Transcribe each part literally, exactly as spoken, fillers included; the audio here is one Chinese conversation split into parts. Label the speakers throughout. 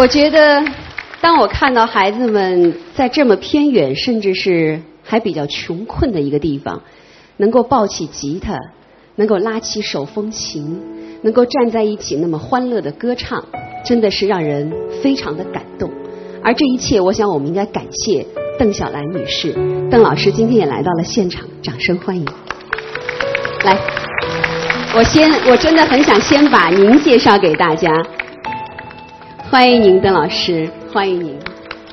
Speaker 1: 我觉得，当我看到孩子们在这么偏远，甚至是还比较穷困的一个地方，能够抱起吉他，能够拉起手风琴，能够站在一起那么欢乐的歌唱，真的是让人非常的感动。而这一切，我想我们应该感谢邓小兰女士。邓老师今天也来到了现场，掌声欢迎。来，我先，我真的很想先把您介绍给大家。欢迎您，邓老师，欢迎您。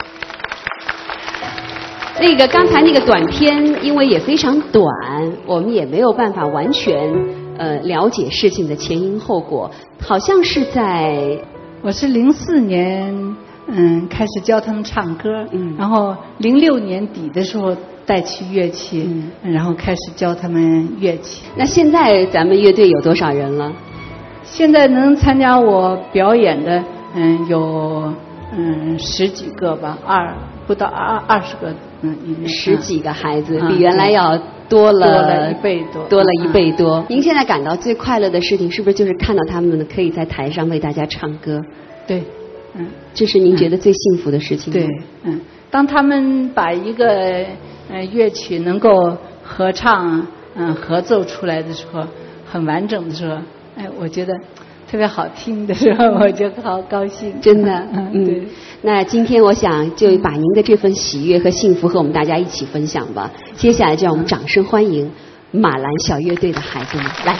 Speaker 1: 那个刚才那个短片，因为也非常短，我们也没有办法完全呃了解事情的前因后果。好像是在
Speaker 2: 我是零四年嗯开始教他们唱歌，
Speaker 1: 嗯，
Speaker 2: 然后零六年底的时候带去乐器，嗯，然后开始教他们乐器。
Speaker 1: 那现在咱们乐队有多少人了？
Speaker 2: 现在能参加我表演的，嗯，有嗯十几个吧，二不到二二十个，嗯，
Speaker 1: 十几个孩子，
Speaker 2: 嗯、
Speaker 1: 比原来要多了
Speaker 2: 多了一倍多，
Speaker 1: 多了一倍多。嗯、您现在感到最快乐的事情，是不是就是看到他们可以在台上为大家唱歌？
Speaker 2: 对，嗯，
Speaker 1: 这是您觉得最幸福的事情吗？
Speaker 2: 对，嗯，当他们把一个呃乐曲能够合唱，嗯，合奏出来的时候，很完整的时候，哎，我觉得特别好听的时候，我就好高兴。
Speaker 1: 真的，
Speaker 2: 嗯，对。
Speaker 1: 那今天我想就把您的这份喜悦和幸福和我们大家一起分享吧。接下来就让我们掌声欢迎马兰小乐队的孩子们，来。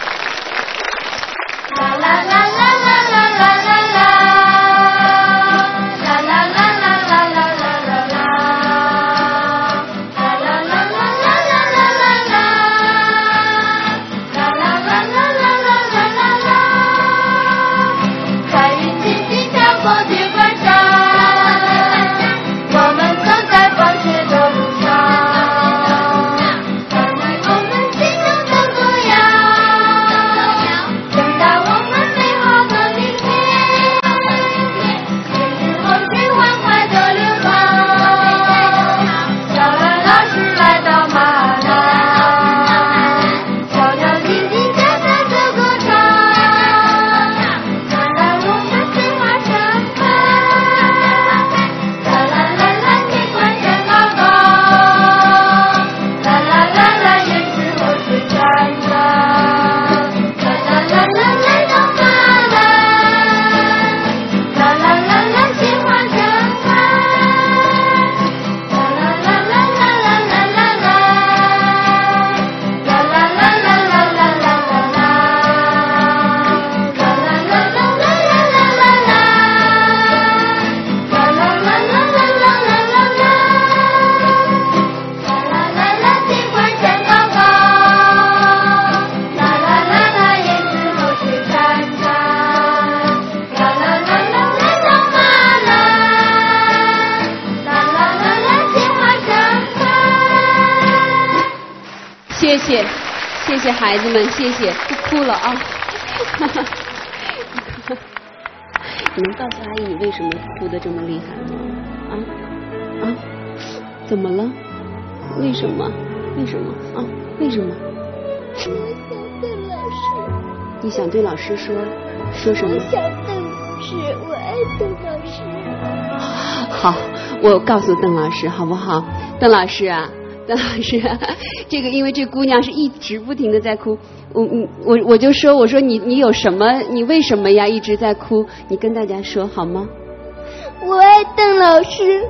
Speaker 3: 啦啦啦啦啦啦啦啦啦。
Speaker 1: 谢谢，谢谢孩子们，谢谢，不哭了啊！你能告诉阿姨你为什么哭得这么厉害吗？啊啊，怎么了？为什么？为什么？啊？为什么？
Speaker 3: 我想对老师。
Speaker 1: 你想对老师说说什么？
Speaker 3: 我想邓老师，我爱邓老师。
Speaker 1: 好，我告诉邓老师好不好？邓老师啊。邓老师，这个因为这姑娘是一直不停的在哭，我我我就说，我说你你有什么？你为什么呀一直在哭？你跟大家说好吗？
Speaker 3: 我爱邓老师。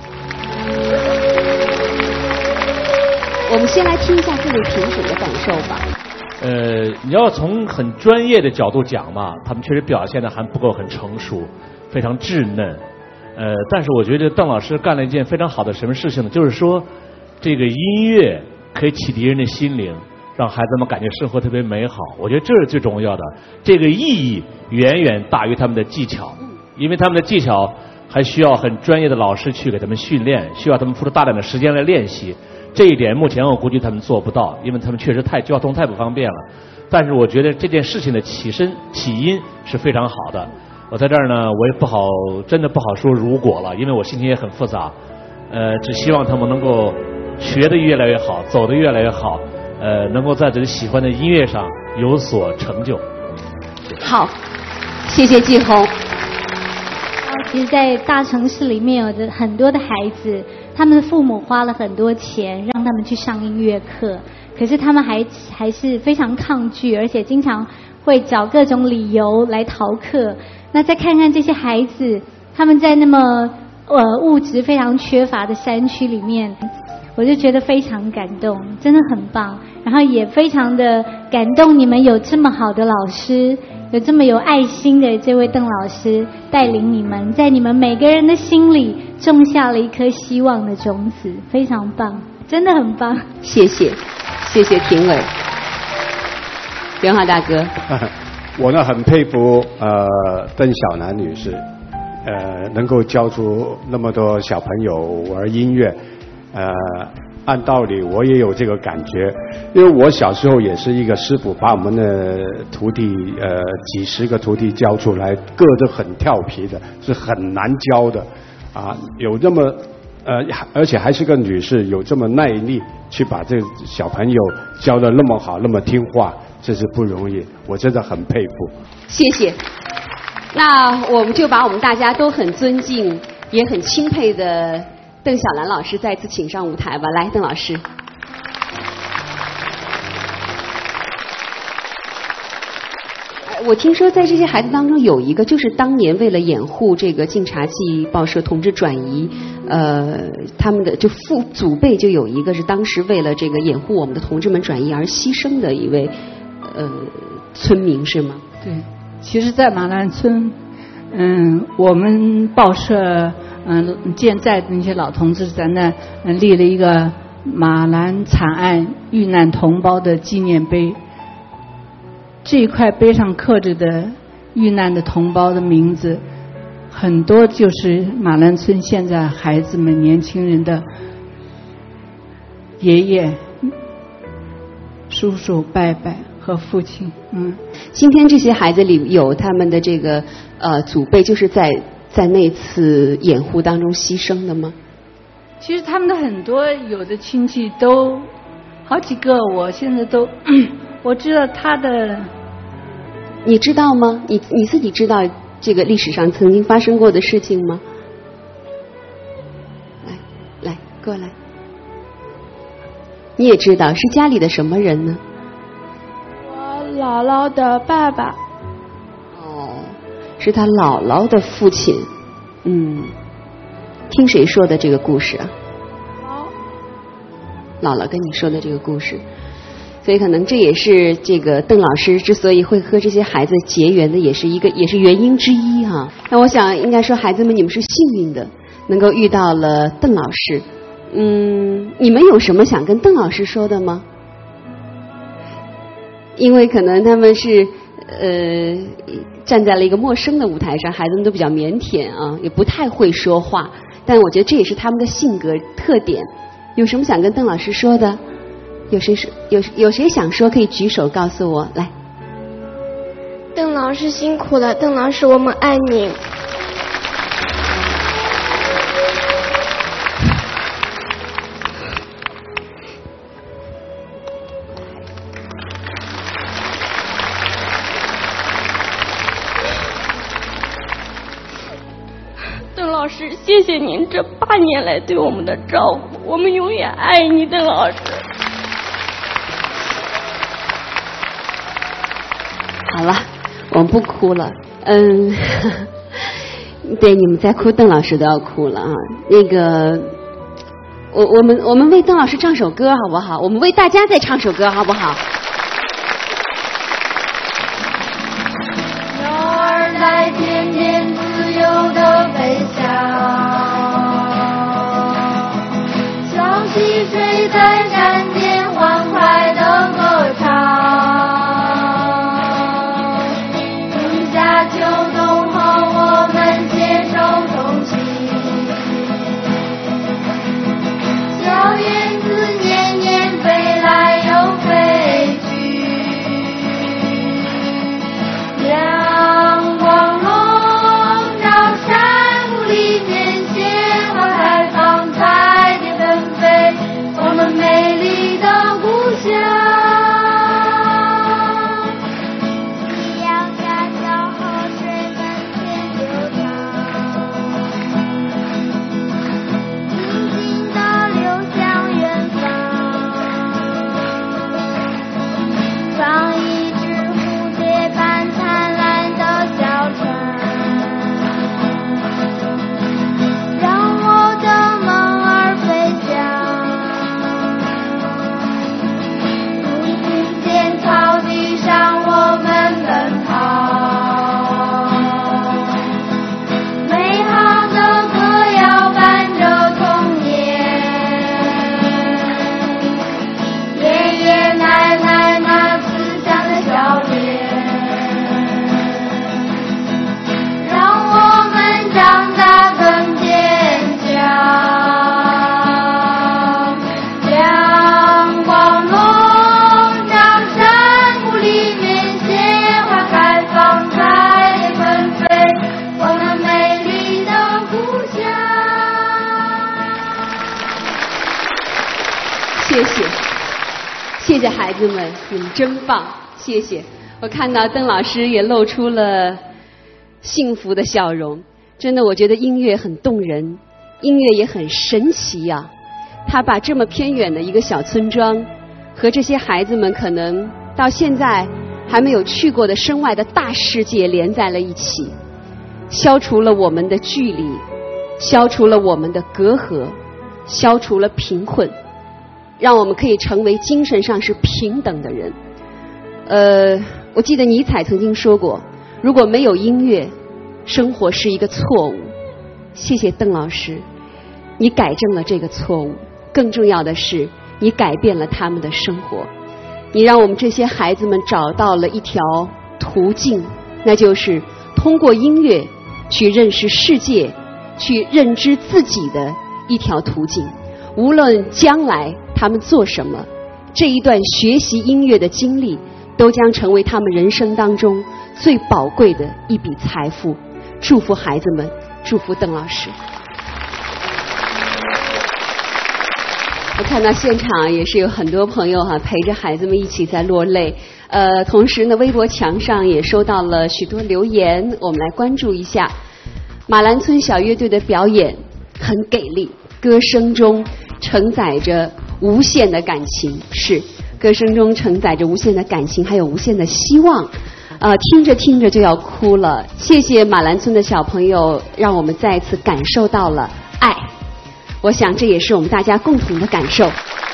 Speaker 1: 我们先来听一下各位评审的感受吧。
Speaker 4: 呃，你要从很专业的角度讲嘛，他们确实表现的还不够很成熟，非常稚嫩。呃，但是我觉得邓老师干了一件非常好的什么事情呢？就是说。这个音乐可以启迪人的心灵，让孩子们感觉生活特别美好。我觉得这是最重要的。这个意义远远大于他们的技巧，因为他们的技巧还需要很专业的老师去给他们训练，需要他们付出大量的时间来练习。这一点目前我估计他们做不到，因为他们确实太交通太不方便了。但是我觉得这件事情的起身起因是非常好的。我在这儿呢，我也不好，真的不好说如果了，因为我心情也很复杂。呃，只希望他们能够。学得越来越好，走得越来越好，呃，能够在自己喜欢的音乐上有所成就。
Speaker 1: 好，谢谢季红。
Speaker 3: 老
Speaker 5: 其实在大城市里面有的很多的孩子，他们的父母花了很多钱让他们去上音乐课，可是他们还还是非常抗拒，而且经常会找各种理由来逃课。那再看看这些孩子，他们在那么呃物质非常缺乏的山区里面，我就觉得非常感动，真的很棒。然后也非常的感动，你们有这么好的老师，有这么有爱心的这位邓老师带领你们，在你们每个人的心里种下了一颗希望的种子，非常棒，真的很棒。
Speaker 1: 谢谢，谢谢评委。元华大哥，
Speaker 6: 我呢很佩服呃邓小南女士，呃能够教出那么多小朋友玩音乐，呃按道理我也有这个感觉，因为我小时候也是一个师傅把我们的徒弟呃几十个徒弟教出来，个都很调皮的，是很难教的啊，有这么呃而且还是个女士，有这么耐力去把这个小朋友教得那么好，那么听话，这是不容易，我真的很佩服。
Speaker 1: 谢谢。那我们就把我们大家都很尊敬也很钦佩的邓小兰老师再次请上舞台吧。来，邓老师。我听说在这些孩子当中有一个，就是当年为了掩护这个晋察冀报社同志转移，呃，他们的就父祖辈就有一个是当时为了这个掩护我们的同志们转移而牺牲的一位呃村民，是吗？
Speaker 2: 对，其实，在马兰村，嗯，我们报社嗯健在的那些老同志在那嗯立了一个马兰惨案遇难同胞的纪念碑。这一块碑上刻着的遇难的同胞的名字，很多就是马兰村现在孩子们、年轻人的爷爷、叔叔、伯伯和父亲。嗯，
Speaker 1: 今天这些孩子里有他们的这个呃祖辈，就是在在那次掩护当中牺牲的吗？
Speaker 2: 其实他们的很多有的亲戚都好几个，我现在都我知道他的。
Speaker 1: 你知道吗？你你自己知道这个历史上曾经发生过的事情吗？来来，过来。你也知道是家里的什么人呢？
Speaker 3: 我姥姥的爸爸。
Speaker 1: 哦，是他姥姥的父亲。嗯，听谁说的这个故事啊？姥姥跟你说的这个故事。所以可能这也是这个邓老师之所以会和这些孩子结缘的，也是一个也是原因之一哈、啊。那我想应该说，孩子们你们是幸运的，能够遇到了邓老师。嗯，你们有什么想跟邓老师说的吗？因为可能他们是呃站在了一个陌生的舞台上，孩子们都比较腼腆啊，也不太会说话。但我觉得这也是他们的性格特点。有什么想跟邓老师说的？有谁说有有谁想说可以举手告诉我来。
Speaker 3: 邓老师辛苦了，邓老师我们爱你。邓老师，谢谢您这八年来对我们的照顾，我们永远爱你，邓老师。
Speaker 1: 好了，我们不哭了。嗯，对，你们再哭，邓老师都要哭了啊。那个，我我们我们为邓老师唱首歌好不好？我们为大家再唱首歌好不好？
Speaker 7: 鸟儿在天边自由地飞翔，小溪水在山间欢快地歌唱。秋冬后，我们携手同行。小燕子年年飞来又飞去，阳光笼罩山谷里面，鲜花开放，彩蝶纷飞，我们美丽。
Speaker 1: 谢谢，谢谢孩子们，你们真棒，谢谢。我看到邓老师也露出了幸福的笑容，真的，我觉得音乐很动人，音乐也很神奇呀、啊。他把这么偏远的一个小村庄，和这些孩子们可能到现在还没有去过的身外的大世界连在了一起，消除了我们的距离，消除了我们的隔阂，消除了贫困，让我们可以成为精神上是平等的人。呃，我记得尼采曾经说过，如果没有音乐，生活是一个错误。谢谢邓老师，你改正了这个错误，更重要的是你改变了他们的生活，你让我们这些孩子们找到了一条途径，那就是通过音乐去认识世界，去认知自己的一条途径。无论将来他们做什么，这一段学习音乐的经历都将成为他们人生当中最宝贵的一笔财富。祝福孩子们，祝福邓老师。我看到现场也是有很多朋友哈、啊、陪着孩子们一起在落泪。呃，同时呢，微博墙上也收到了许多留言，我们来关注一下。马兰村小乐队的表演很给力，歌声中承载着无限的感情，是歌声中承载着无限的感情，还有无限的希望。呃，听着听着就要哭了。谢谢马兰村的小朋友，让我们再一次感受到了爱。我想这也是我们大家共同的感受。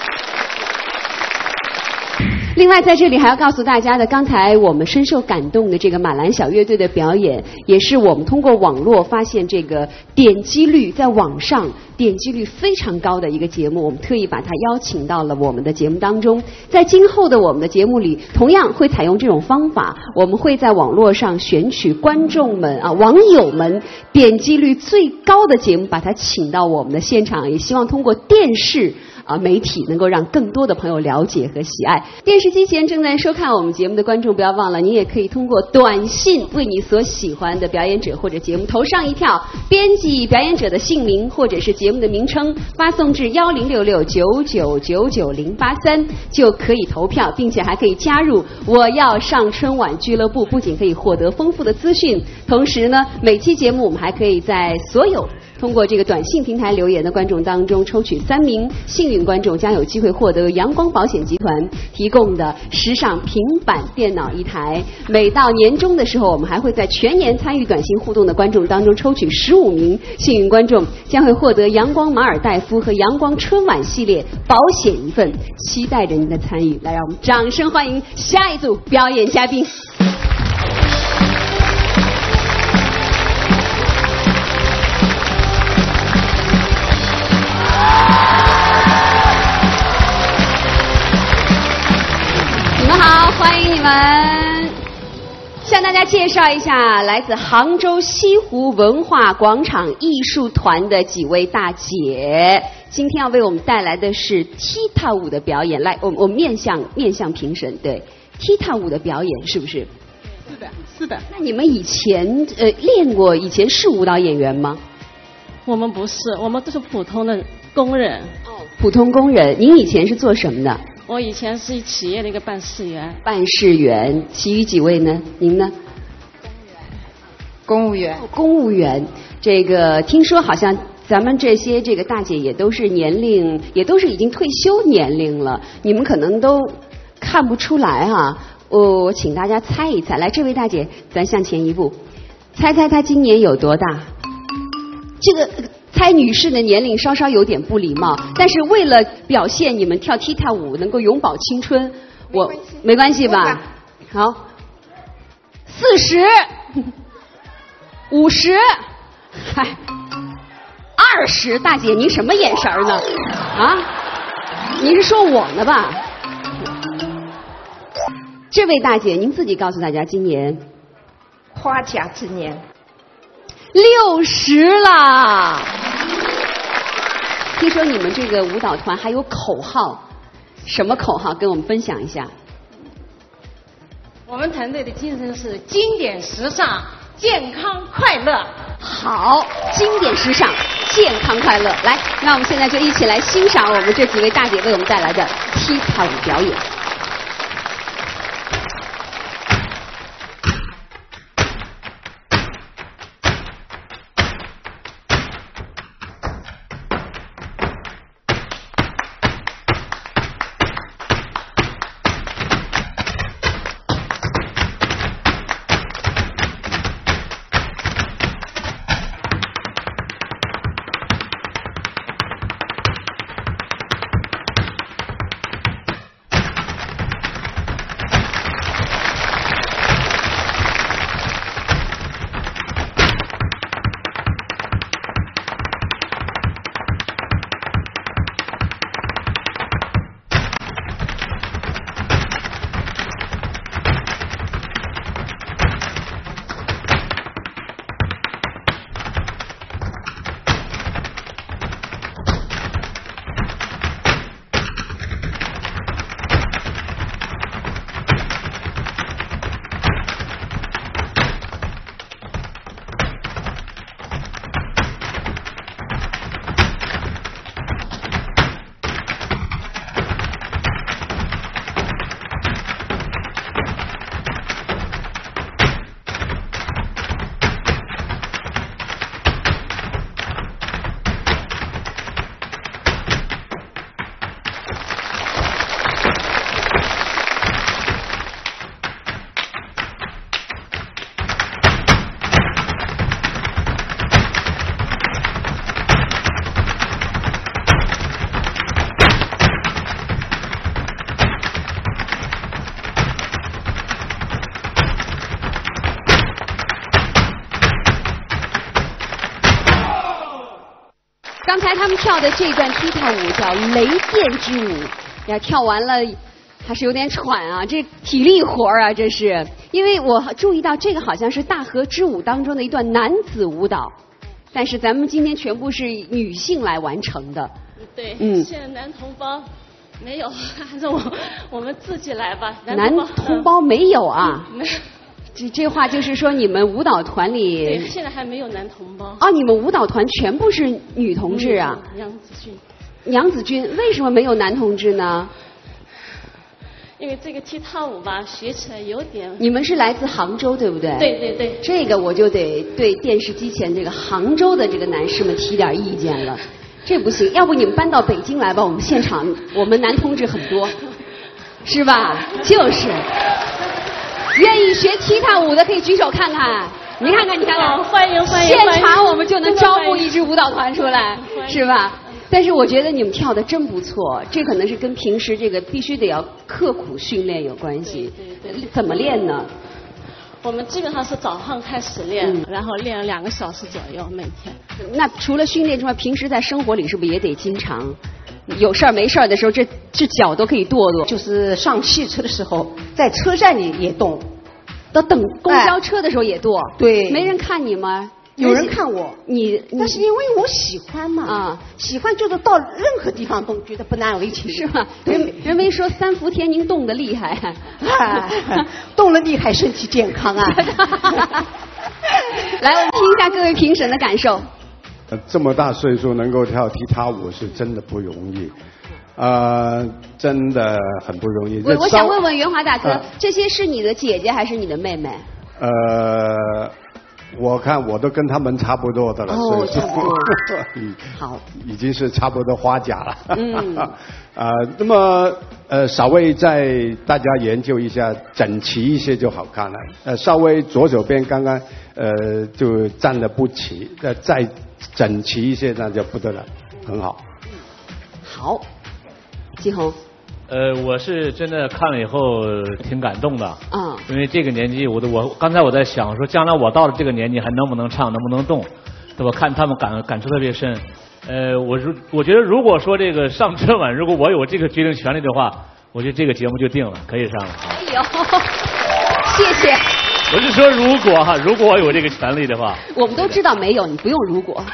Speaker 1: 另外在这里还要告诉大家的，刚才我们深受感动的这个马兰小乐队的表演，也是我们通过网络发现这个点击率在网上点击率非常高的一个节目，我们特意把它邀请到了我们的节目当中。在今后的我们的节目里，同样会采用这种方法，我们会在网络上选取观众们啊网友们点击率最高的节目，把它请到我们的现场，也希望通过电视啊，媒体能够让更多的朋友了解和喜爱。电视机前正在收看我们节目的观众，不要忘了，您也可以通过短信为你所喜欢的表演者或者节目投上一票，编辑表演者的姓名或者是节目的名称，发送至幺零六六九九九九零八三就可以投票，并且还可以加入我要上春晚俱乐部，不仅可以获得丰富的资讯，同时呢，每期节目我们还可以在所有通过这个短信平台留言的观众当中抽取三名幸运观众，将有机会获得阳光保险集团提供的时尚平板电脑一台。每到年终的时候，我们还会在全年参与短信互动的观众当中抽取十五名幸运观众，将会获得阳光马尔代夫和阳光春晚系列保险一份。期待着您的参与，来让我们掌声欢迎下一组表演嘉宾。你们好，欢迎你们。向大家介绍一下来自杭州西湖文化广场艺术团的几位大姐，今天要为我们带来的是踢踏舞的表演。来，我我面向面向评审，对踢踏舞的表演是不是？
Speaker 2: 是的，是的。
Speaker 1: 那你们以前呃练过？以前是舞蹈演员吗？
Speaker 3: 我们不是，我们都是普通的工人。
Speaker 1: 哦，普通工人。您以前是做什么的？
Speaker 3: 我以前是企业的一个办事员。
Speaker 1: 办事员。其余几位呢？您呢？
Speaker 2: 公务员。
Speaker 1: 公务员。这个听说好像咱们这些这个大姐也都是年龄，也都是已经退休年龄了，你们可能都看不出来啊。我我请大家猜一猜，来，这位大姐，咱向前一步，猜猜她今年有多大？这个猜女士的年龄稍稍有点不礼貌，但是为了表现你们跳踢踏舞能够永葆青春，我没关系吧？好，四十，五十，嗨，二十，大姐您什么眼神呢？啊，您是说我呢吧？这位大姐，您自己告诉大家，今年
Speaker 2: 花甲之年。
Speaker 1: 六十啦！听说你们这个舞蹈团还有口号，什么口号？跟我们分享一下。
Speaker 8: 我们团队的精神是经典时尚、健康快乐。
Speaker 1: 好，经典时尚、 健康快乐。来，那我们现在就一起来欣赏我们这几位大姐为我们带来的踢踏舞表演。刚才他们跳的这段踢踏舞叫雷电之舞，呀，跳完了还是有点喘啊，这体力活啊，这是。因为我注意到这个好像是大河之舞当中的一段男子舞蹈，但是咱们今天全部是女性来完成的。
Speaker 3: 对，
Speaker 1: 嗯，
Speaker 3: 现在男同胞没有，还是我我们自己来吧。
Speaker 1: 男同胞没有啊？
Speaker 3: 嗯、没有。
Speaker 1: 这这话就是说，你们舞蹈团里
Speaker 3: 对，现在还没有男同胞。
Speaker 1: 哦，你们舞蹈团全部是女同志啊？
Speaker 3: 嗯、杨子君。
Speaker 1: 杨子君，为什么没有男同志呢？
Speaker 3: 因为这个踢踏舞吧，学起来有点。
Speaker 1: 你们是来自杭州，对不对？
Speaker 3: 对对对。
Speaker 1: 这个我就得对电视机前这个杭州的这个男士们提点意见了。这不行，要不你们搬到北京来吧？我们现场我们男同志很多，是吧？就是。愿意学踢踏舞的可以举手看看，你看看，你看看，
Speaker 3: 欢迎欢迎！
Speaker 1: 现场我们就能招募一支舞蹈团出来，是吧？但是我觉得你们跳的真不错，这可能是跟平时这个必须得要刻苦训练有关系。
Speaker 3: 对对对。
Speaker 1: 怎么练呢？
Speaker 3: 我们基本上是早上开始练，嗯、然后练两个小时左右每天。
Speaker 1: 那除了训练之外，平时在生活里是不是也得经常？有事儿没事儿的时候，这这脚都可以跺跺。
Speaker 8: 就是上汽车的时候，在车站里也动，
Speaker 1: 到等公交车的时候也跺。哎、
Speaker 8: 对，
Speaker 1: 没人看你吗？
Speaker 8: 有人看我，
Speaker 1: 你，
Speaker 8: 但是因为我喜欢嘛，啊，喜欢就是到任何地方动，觉得不难为情，
Speaker 1: 是吗？人人没说三伏天您动得厉害，
Speaker 8: 啊、动了厉害，身体健康啊。
Speaker 1: 来，我们听一下各位评审的感受。
Speaker 6: 这么大岁数能够跳踢踏舞是真的不容易，呃，真的很不容易。
Speaker 1: 我我想问问袁华大哥，呃、这些是你的姐姐还是你的妹妹？
Speaker 6: 呃，我看我都跟他们差不多的了，
Speaker 1: 哦，差不多。
Speaker 6: 好，已经是差不多花甲了。嗯。啊、呃，那么呃，稍微再大家研究一下，整齐一些就好看了。呃，稍微左手边刚刚呃就站得不齐，呃再整齐一些那就不得了，很好。
Speaker 1: 好，季红。
Speaker 4: 呃，我是真的看了以后挺感动的。
Speaker 1: 嗯。
Speaker 4: 因为这个年纪，我的我刚才我在想说，将来我到了这个年纪还能不能唱，能不能动，对吧？看他们感感触特别深。呃，我如我觉得如果说这个上春晚，如果我有这个决定权利的话，我觉得这个节目就定了，可以上了。
Speaker 1: 哎呦，谢谢。
Speaker 4: 我是说如果哈，如果我有这个权利的话。
Speaker 1: 我们都知道没有，你不用如果。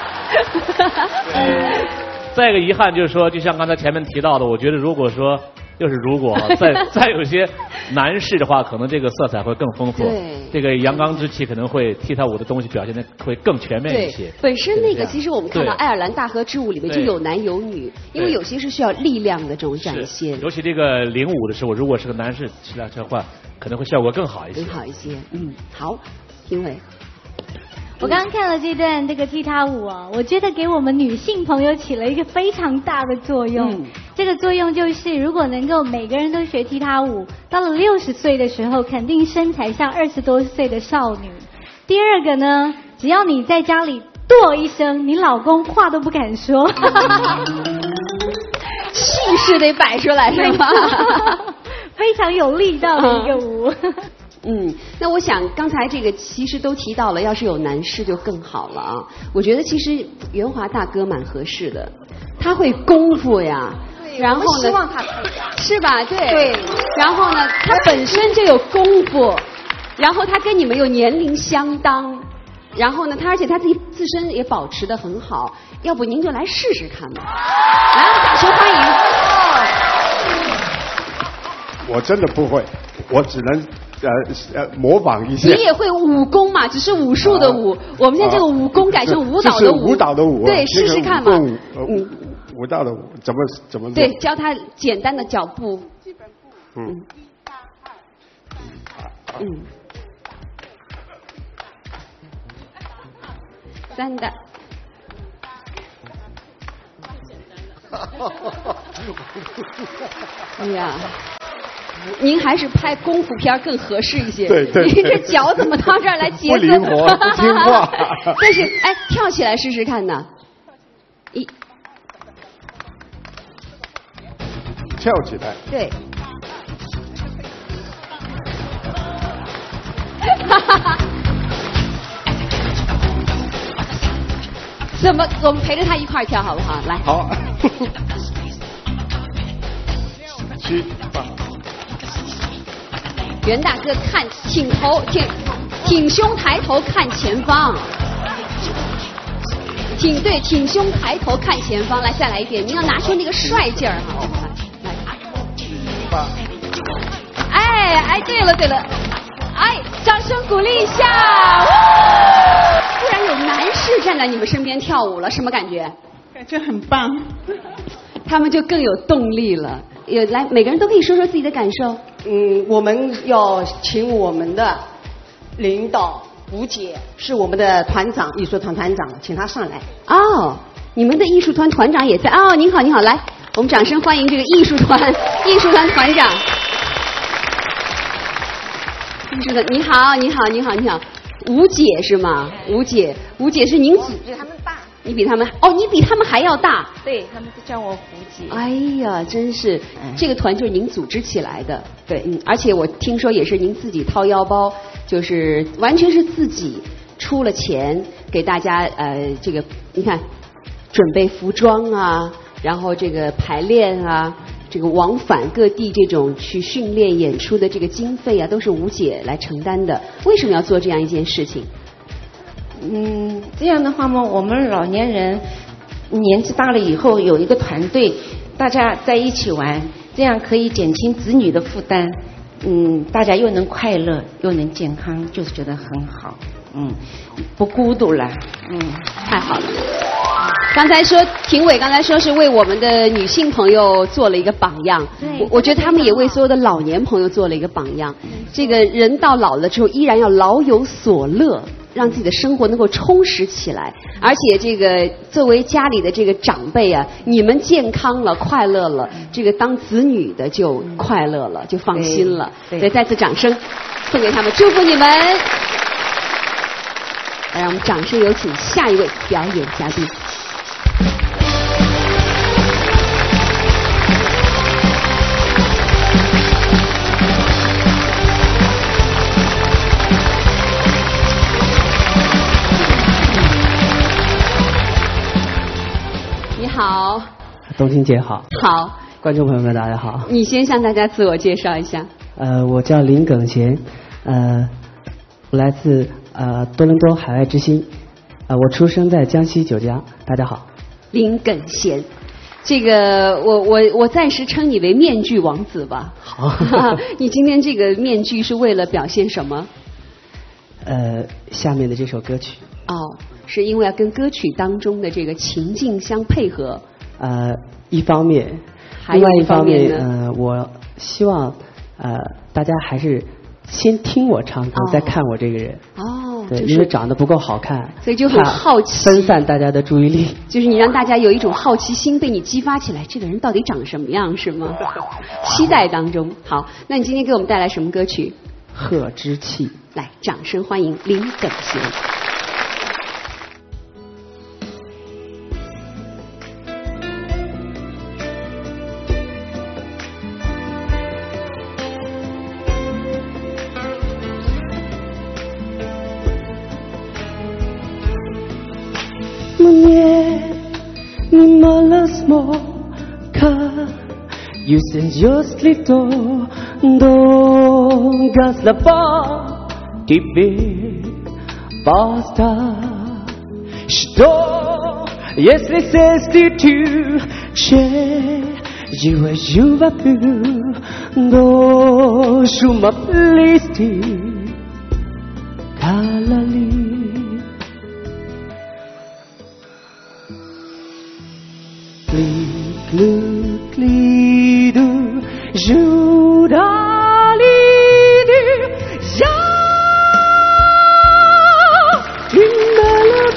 Speaker 4: 再一个遗憾就是说，就像刚才前面提到的，我觉得如果说又是如果再再有些男士的话，可能这个色彩会更丰富。
Speaker 1: 对，
Speaker 4: 这个阳刚之气可能会踢踏舞的东西表现的会更全面一些。
Speaker 1: 对，本身那个其实我们看到爱尔兰大河之舞里面就有男有女，因为有些是需要力量的这种展现。
Speaker 4: 尤其这个领舞的时候，如果是个男士起来的话，可能会效果更好一些。
Speaker 1: 更好一些，嗯，好，评委。
Speaker 5: 我刚刚看了这段这个踢踏舞哦，我觉得给我们女性朋友起了一个非常大的作用。嗯、这个作用就是，如果能够每个人都学踢踏舞，到了六十岁的时候，肯定身材像二十多岁的少女。第二个呢，只要你在家里跺一声，你老公话都不敢说。
Speaker 1: 气势得摆出来是吧？
Speaker 5: 非常有力道的一个舞。
Speaker 1: 嗯，那我想刚才这个其实都提到了，要是有男士就更好了啊。我觉得其实袁华大哥蛮合适的，他会功夫呀，然后呢，
Speaker 8: 希望他
Speaker 1: 是吧？对
Speaker 8: 对，
Speaker 1: 然后呢，他本身就有功夫，然后他跟你们又年龄相当，然后呢，他而且他自己自身也保持得很好，要不您就来试试看吧。来，掌声欢迎。
Speaker 6: 我真的不会，我只能。呃呃，模仿一下。
Speaker 1: 你也会武功嘛？只是武术的武，啊、我们现在这个武功改成舞蹈的舞。
Speaker 6: 就是舞蹈的舞。
Speaker 1: 对，试试看嘛。
Speaker 6: 嗯，舞蹈的舞怎么怎么做？
Speaker 1: 对，教他简单的脚步。基本步。嗯。嗯。三的。哎呀。您还是拍功夫片更合适一些。
Speaker 6: 对对。
Speaker 1: 您这脚怎么到这儿来节奏？
Speaker 6: 不灵活，不听话。
Speaker 1: 但是，哎，跳起来试试看呢。一。
Speaker 6: 跳起来。
Speaker 1: 对。怎么？我们陪着他一块儿跳好不好？来。
Speaker 6: 好。七八。
Speaker 1: 袁大哥看挺头挺挺胸抬头看前方，挺对挺胸抬头看前方，来再来一遍，您要拿出那个帅劲儿哈，来，哎哎对了对了，哎掌声鼓励一下，突然有男士站在你们身边跳舞了，什么感觉？
Speaker 9: 感觉很棒，
Speaker 1: 他们就更有动力了。有来，每个人都可以说说自己的感受。
Speaker 8: 嗯，我们要请我们的领导吴姐，是我们的团长，艺术团团长，请她上来。
Speaker 1: 哦，你们的艺术团团长也在。哦，您好，您好，来，我们掌声欢迎这个艺术团艺术团团长。艺术团，你好，你好，你好，你好，吴姐是吗？吴姐，吴姐是您组
Speaker 10: 比他们大。
Speaker 1: 你比他们哦，你比他们还要大。
Speaker 10: 对，他们都叫我胡姐。
Speaker 1: 哎呀，真是，这个团就是您组织起来的。对，嗯，而且我听说也是您自己掏腰包，就是完全是自己出了钱给大家呃，这个你看准备服装啊，然后这个排练啊，这个往返各地这种去训练演出的这个经费啊，都是吴姐来承担的。为什么要做这样一件事情？
Speaker 10: 嗯，这样的话嘛，我们老年人年纪大了以后有一个团队，大家在一起玩，这样可以减轻子女的负担。嗯，大家又能快乐又能健康，就是觉得很好。嗯，不孤独了。嗯，
Speaker 1: 太好了。刚才说评委刚才说是为我们的女性朋友做了一个榜样，我我觉得他们也为所有的老年朋友做了一个榜样。这个人到老了之后依然要老有所乐，让自己的生活能够充实起来，而且这个作为家里的这个长辈啊，你们健康了快乐了，这个当子女的就快乐了，就放心了。对，再次掌声送给他们，祝福你们。来，让我们掌声有请下一位表演嘉宾。好，
Speaker 11: 冬青姐好。
Speaker 1: 好，
Speaker 11: 观众朋友们大家好。
Speaker 1: 你先向大家自我介绍一下。
Speaker 11: 呃，我叫林耿贤，呃，我来自呃多伦多海外之星，呃，我出生在江西九江。大家好。
Speaker 1: 林耿贤， 这个我我我暂时称你为面具王子吧。
Speaker 11: 好。
Speaker 1: 你今天这个面具是为了表现什么？
Speaker 11: 呃，下面的这首歌曲。
Speaker 1: 哦，是因为要跟歌曲当中的这个情境相配合。
Speaker 11: 呃，一方面，
Speaker 1: 还有
Speaker 11: 另外一
Speaker 1: 一方面
Speaker 11: 方面，呃，我希望呃大家还是先听我唱歌，
Speaker 1: 哦、
Speaker 11: 再看我这个人。
Speaker 1: 哦，
Speaker 11: 对，
Speaker 1: 就是
Speaker 11: 因为长得不够好看，
Speaker 1: 所以就很好奇，
Speaker 11: 分散大家的注意力。
Speaker 1: 就是你让大家有一种好奇心被你激发起来，这个人到底长什么样，是吗？期待当中。好，那你今天给我们带来什么歌曲？
Speaker 11: 贺之气。
Speaker 1: 来，掌声欢迎林耿贤。
Speaker 11: Slito do gaslava tibe basta sto если сести tu che jua jua pu do shuma plisti kalali Kli klu kli du Judalidu Ja Timbala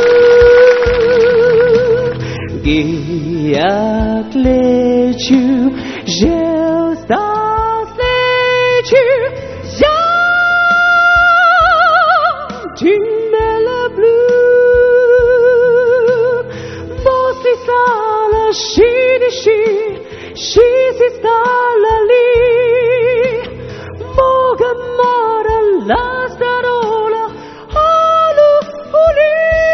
Speaker 11: blue Giak lechu Gel stas lechu Ja Timbala blue Vossi sala shidi shi Shi si stalla lì, moga mora la starola, alu uli.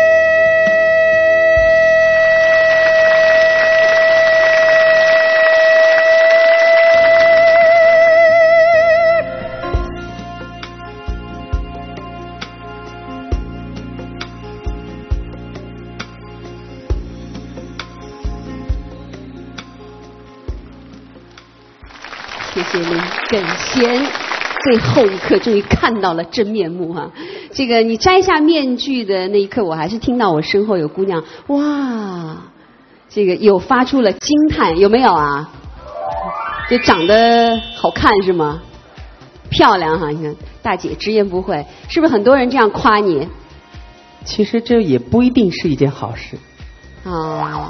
Speaker 1: 谢谢林耿贤，最后一刻终于看到了真面目哈、啊！这个你摘下面具的那一刻，我还是听到我身后有姑娘哇，这个有发出了惊叹，有没有啊？就长得好看是吗？漂亮哈、啊！你看大姐直言不讳，是不是很多人这样夸你？
Speaker 11: 其实这也不一定是一件好事。
Speaker 1: 哦，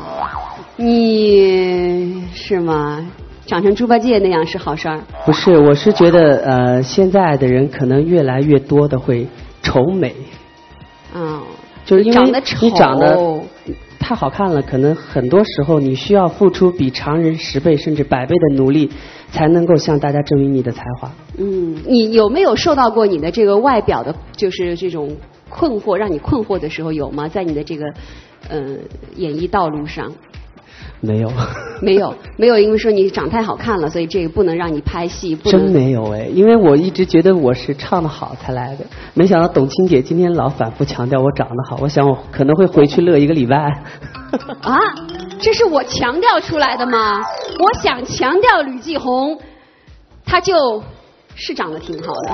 Speaker 1: 你是吗？长成猪八戒那样是好事儿？
Speaker 11: 不是，我是觉得呃，现在的人可能越来越多的会丑美。
Speaker 1: 嗯，
Speaker 11: 就是因为
Speaker 1: 长得丑，
Speaker 11: 你长得太好看了，可能很多时候你需要付出比常人十倍甚至百倍的努力，才能够向大家证明你的才华。
Speaker 1: 嗯，你有没有受到过你的这个外表的，就是这种困惑，让你困惑的时候有吗？在你的这个呃演艺道路上？
Speaker 11: 没有，
Speaker 1: 没有，没有，因为说你长太好看了，所以这个不能让你拍戏。不能
Speaker 11: 真没有哎，因为我一直觉得我是唱得好才来的，没想到董卿姐今天老反复强调我长得好，我想我可能会回去乐一个礼拜。
Speaker 1: 啊，这是我强调出来的吗？我想强调吕继红，他就是长得挺好的。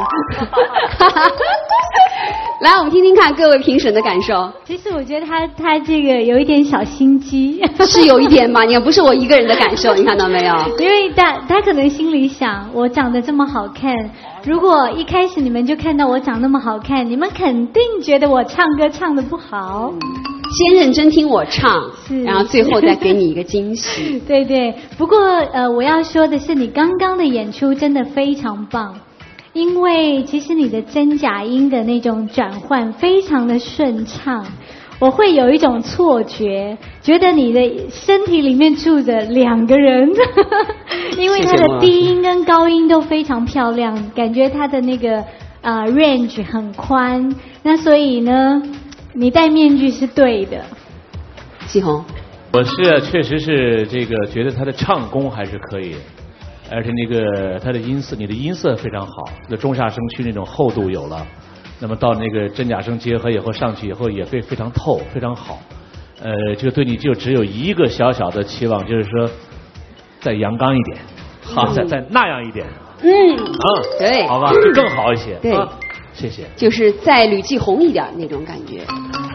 Speaker 1: 来，我们听听看各位评审的感受。
Speaker 5: 其实我觉得他他这个有一点小心机，
Speaker 1: 是有一点嘛？你看不是我一个人的感受，你看到没有？
Speaker 5: 因为他他可能心里想，我长得这么好看，如果一开始你们就看到我长那么好看，你们肯定觉得我唱歌唱得不好。
Speaker 1: 先认真听我唱，然后最后再给你一个惊喜。
Speaker 5: 对对，不过呃，我要说的是，你刚刚的演出真的非常棒。因为其实你的真假音的那种转换非常的顺畅，我会有一种错觉，觉得你的身体里面住着两个人，因为他的低音跟高音都非常漂亮，感觉他的那个呃 range 很宽，那所以呢，你戴面具是对的。
Speaker 1: 季红，
Speaker 4: 我是确实是这个觉得他的唱功还是可以。而且那个他的音色，你的音色非常好，那中下声区那种厚度有了，那么到那个真假声结合以后上去以后也会非常透，非常好。 呃，就对你就只有一个小小的期望，就是说再阳刚一点，好，再再那样一点。
Speaker 1: 嗯，
Speaker 4: 啊，
Speaker 1: 对，
Speaker 4: 好吧，就更好一些。
Speaker 1: 对，
Speaker 4: 啊、谢谢。
Speaker 1: 就是再吕继红一点那种感觉。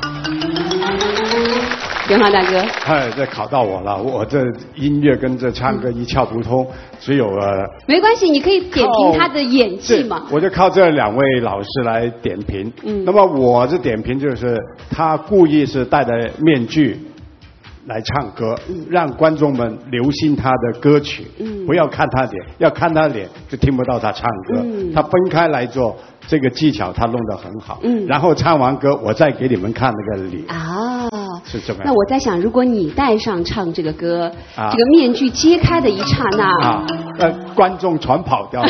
Speaker 1: 元华大哥，
Speaker 6: 哎，这考到我了，我这音乐跟这唱歌一窍不通，只有呃。
Speaker 1: 没关系，你可以点评他的演技嘛。
Speaker 6: 我就靠这两位老师来点评。嗯。那么我这点评就是他故意是戴着面具来唱歌，嗯、让观众们留心他的歌曲，嗯、不要看他脸，要看他脸就听不到他唱歌。嗯、他分开来做。这个技巧他弄得很好，嗯，然后唱完歌，我再给你们看那个脸啊，是这么样。
Speaker 1: 那我在想，如果你带上唱这个歌，啊、这个面具揭开的一刹那，
Speaker 6: 啊，呃，观众全跑掉了，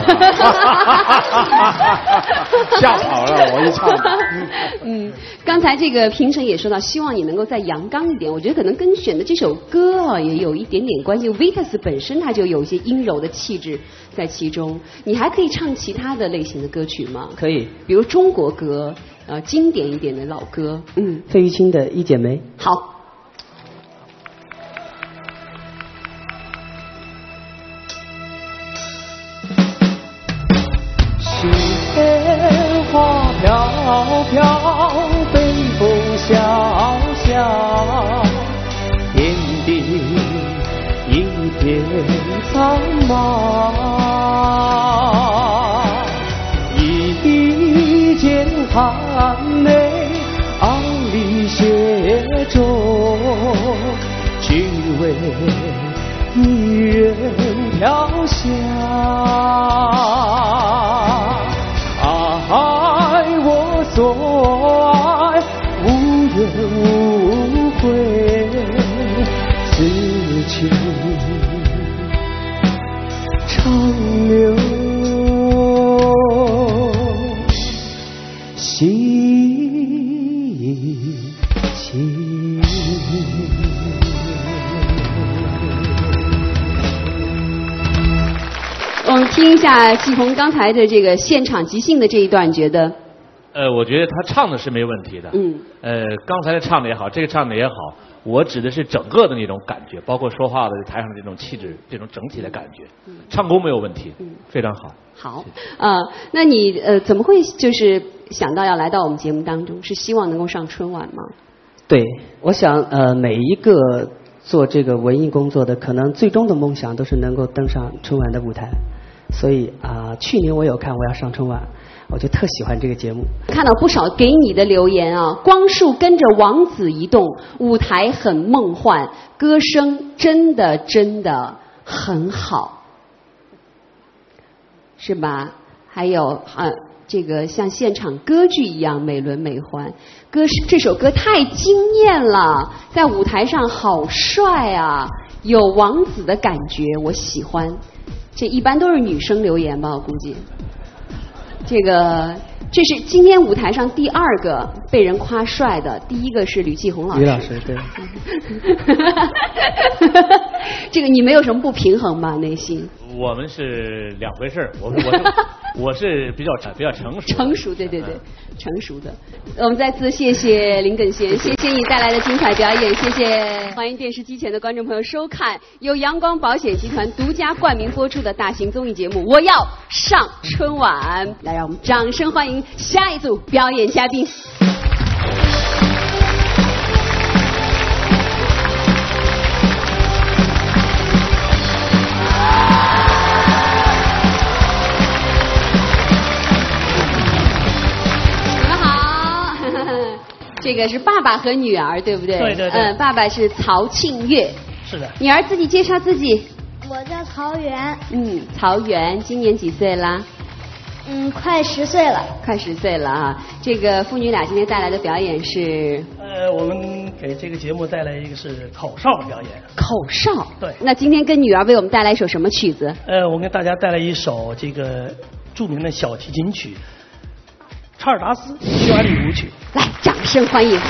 Speaker 6: 吓跑了我一唱。
Speaker 1: 嗯，刚才这个评审也说到，希望你能够再阳刚一点。我觉得可能跟选的这首歌啊也有一点点关系。Vitas 本身它就有一些阴柔的气质在其中。你还可以唱其他的类型的歌曲吗？
Speaker 11: 可以，
Speaker 1: 比如中国歌，呃，经典一点的老歌，嗯，
Speaker 11: 费玉清的《一剪梅》。
Speaker 1: 好。
Speaker 9: 雪花飘飘，北风萧萧，天地一片苍茫。一剪寒梅，傲立雪中，只为一人飘香。爱我所爱，无怨无悔，此情长留心情。
Speaker 1: 我们听一下季红刚才的这个现场即兴的这一段，觉得？
Speaker 4: 呃，我觉得他唱的是没问题的。嗯。呃，刚才的唱的也好，这个唱的也好，我指的是整个的那种感觉，包括说话的台上的这种气质，这种整体的感觉。嗯。唱功没有问题。嗯。非常好。
Speaker 1: 好。啊、呃，那你呃怎么会就是想到要来到我们节目当中？是希望能够上春晚吗？
Speaker 11: 对，我想呃每一个做这个文艺工作的，可能最终的梦想都是能够登上春晚的舞台。所以啊、呃，去年我有看《我要上春晚》，我就特喜欢这个节目。
Speaker 1: 看到不少给你的留言啊，光束跟着王子移动，舞台很梦幻，歌声真的真的很好，是吧？还有啊，这个像现场歌剧一样美轮美奂，歌这首歌太惊艳了，在舞台上好帅啊，有王子的感觉，我喜欢。这一般都是女生留言吧，我估计。这个这是今天舞台上第二个被人夸帅的，第一个是吕继红老师。
Speaker 11: 吕老师，对。
Speaker 1: 这个你没有什么不平衡吧？内心？
Speaker 4: 我们是两回事儿，我我是我是比较比较成熟。
Speaker 1: 成熟，对对对，成熟的。我们再次谢谢林耿贤，谢谢你带来的精彩表演，谢谢。欢迎电视机前的观众朋友收看由阳光保险集团独家冠名播出的大型综艺节目《我要上春晚》。来，让我们掌声欢迎下一组表演嘉宾。这个是爸爸和女儿，对不对？
Speaker 12: 对对对。
Speaker 1: 嗯，爸爸是曹庆月。
Speaker 12: 是的。
Speaker 1: 女儿自己介绍自己。
Speaker 13: 我叫曹媛。
Speaker 1: 嗯，曹媛今年几岁啦？
Speaker 13: 嗯，快十岁了。
Speaker 1: 快十岁了啊！这个父女俩今天带来的表演是？
Speaker 12: 呃，我们给这个节目带来一个是口哨表演。
Speaker 1: 口哨。
Speaker 12: 对。
Speaker 1: 那今天跟女儿为我们带来一首什么曲子？
Speaker 12: 呃，我给大家带来一首这个著名的小提琴曲。查尔达斯匈牙利舞曲，
Speaker 1: 来，掌声欢迎。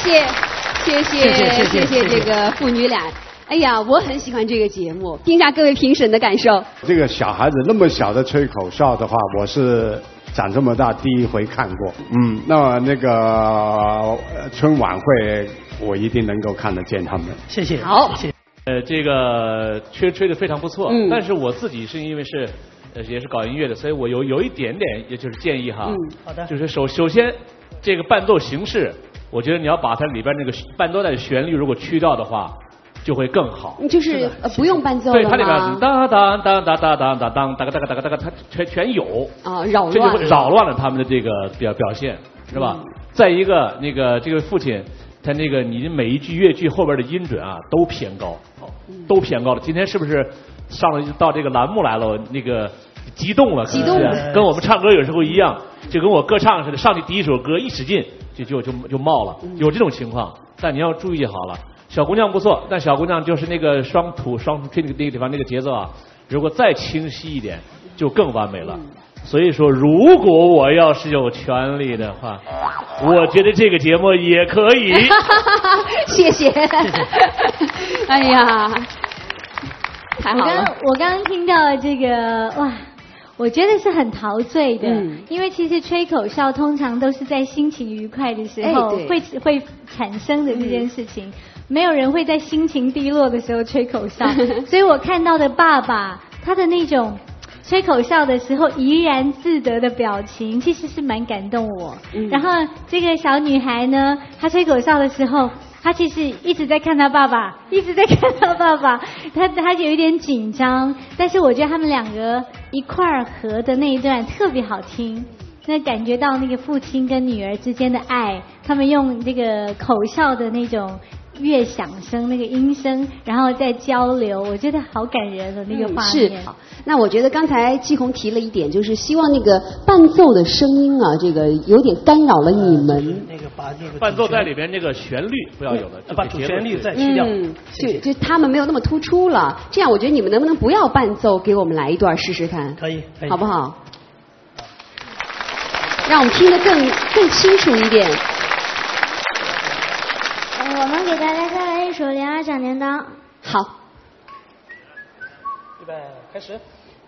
Speaker 1: 谢，谢谢，
Speaker 12: 谢谢谢
Speaker 1: 谢这个父女俩。哎呀，我很喜欢这个节目，听一下各位评审的感受。
Speaker 6: 这个小孩子那么小的吹口哨的话，我是长这么大第一回看过。嗯，那那个呃春晚会，我一定能够看得见他们。
Speaker 12: 谢谢。
Speaker 1: 好，
Speaker 12: 谢谢。
Speaker 4: 呃，这个吹吹得非常不错，
Speaker 1: 嗯
Speaker 4: 但是我自己是因为是呃也是搞音乐的，所以我有有一点点，也就是建议哈，
Speaker 1: 嗯
Speaker 12: 好的
Speaker 4: 就是首首先这个伴奏形式，我觉得你要把它里边那个伴奏带的旋律如果去掉的话，就会更好。
Speaker 1: 就是呃不用伴奏了
Speaker 4: 对，它里边
Speaker 1: 吗？
Speaker 4: 当当当当当当当当当当当当当，它全全有
Speaker 1: 啊，扰
Speaker 4: 这就
Speaker 1: 乱
Speaker 4: 会扰乱了他们的这个表表现，是吧？再一个，那个这个父亲，他那个你每一句乐句后边的音准啊都偏高，都偏高了。今天是不是上了到这个栏目来了？那个激动了，
Speaker 1: 激动了
Speaker 4: 是跟我们唱歌有时候一样，就跟我歌唱似的，上去第一首歌一使劲就就就就冒了，有这种情况。但你要注意好了。小姑娘不错，但小姑娘就是那个双吐双吹那个那个地方那个节奏啊，如果再清晰一点，就更完美了。所以说，如果我要是有权利的话，我觉得这个节目也可以。
Speaker 1: 谢谢。哎呀，太好了！
Speaker 5: 我刚我刚刚听到这个哇。我觉得是很陶醉的，
Speaker 1: 嗯、
Speaker 5: 因为其实吹口哨通常都是在心情愉快的时候、
Speaker 1: 哎、
Speaker 5: 会会产生的这件事情，嗯、没有人会在心情低落的时候吹口哨，所以我看到的爸爸他的那种吹口哨的时候怡然自得的表情，其实是蛮感动我。嗯、然后这个小女孩呢，她吹口哨的时候。他其实一直在看他爸爸，一直在看他爸爸，他他有一点紧张，但是我觉得他们两个一块儿合的那一段特别好听，那感觉到那个父亲跟女儿之间的爱，他们用这个口哨的那种乐响声、那个音声，然后再交流，我觉得好感人的那个画面。
Speaker 1: 嗯、是。那我觉得刚才季红提了一点，就是希望那个伴奏的声音啊，这个有点干扰了你们。呃、
Speaker 12: 那个把那个
Speaker 4: 伴奏在里边那个旋律不要有了，
Speaker 12: 把主旋律再去掉。
Speaker 1: 嗯，就就他们没有那么突出了。这样，我觉得你们能不能不要伴奏，给我们来一段试试看？
Speaker 12: 可以，可以，
Speaker 1: 好不好？让我们听得更更清楚一点。
Speaker 13: 我们给大家带来一首《铃儿响叮当》。
Speaker 1: 好。
Speaker 12: 预备，开始。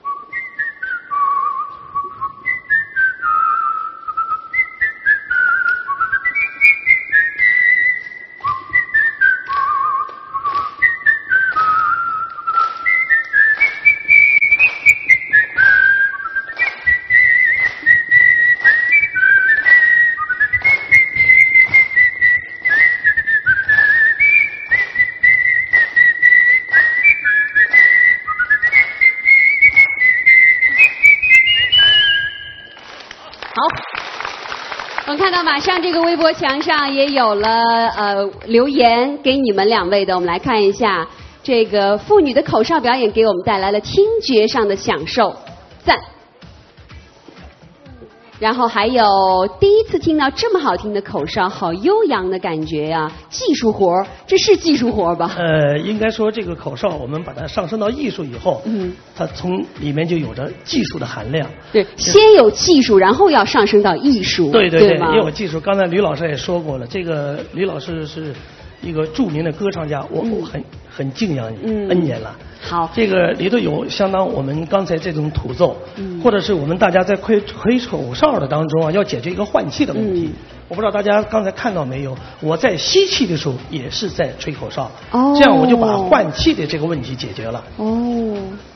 Speaker 1: 马上这个微博墙上也有了呃留言给你们两位的，我们来看一下这个妇女的口哨表演给我们带来了听觉上的享受，赞。然后还有第一次听到这么好听的口哨，好悠扬的感觉呀、啊！技术活，这是技术活吧？
Speaker 12: 呃，应该说这个口哨，我们把它上升到艺术以后，
Speaker 1: 嗯，
Speaker 12: 它从里面就有着技术的含量。
Speaker 1: 对，先有技术，然后要上升到艺术。
Speaker 12: 对对
Speaker 1: 对，
Speaker 12: 也有技术。刚才吕老师也说过了，这个吕老师是一个著名的歌唱家，我我很、嗯、很敬仰你、嗯、N 年了。
Speaker 1: 好，
Speaker 12: 这个里头有相当我们刚才这种土奏，嗯、或者是我们大家在吹吹口哨的当中啊，要解决一个换气的问题。嗯、我不知道大家刚才看到没有，我在吸气的时候也是在吹口哨，哦、这样我就把换气的这个问题解决了。
Speaker 1: 哦。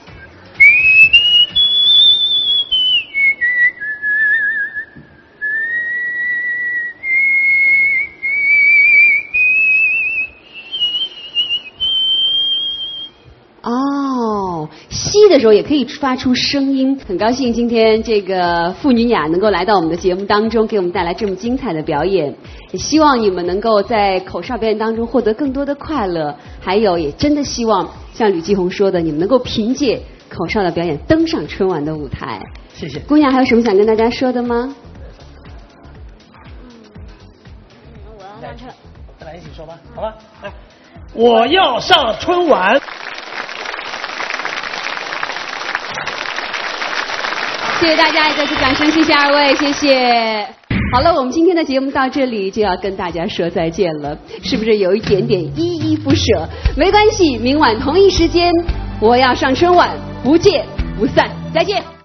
Speaker 1: 哦，吸的时候也可以发出声音，很高兴今天这个父女俩能够来到我们的节目当中，给我们带来这么精彩的表演。也希望你们能够在口哨表演当中获得更多的快乐，还有也真的希望像吕继红说的，你们能够凭借口哨的表演登上春晚的舞台。
Speaker 12: 谢谢。
Speaker 1: 姑娘还有什么想跟大家说的吗？
Speaker 13: 我要上车。
Speaker 12: 再来一起说吧，好吧？来，我要上春晚。
Speaker 1: 谢谢大家，再次掌声，谢谢二位，谢谢。 好了，我们今天的节目到这里就要跟大家说再见了，是不是有一点点依依不舍？没关系，明晚同一时间我要上春晚，不见不散，再见。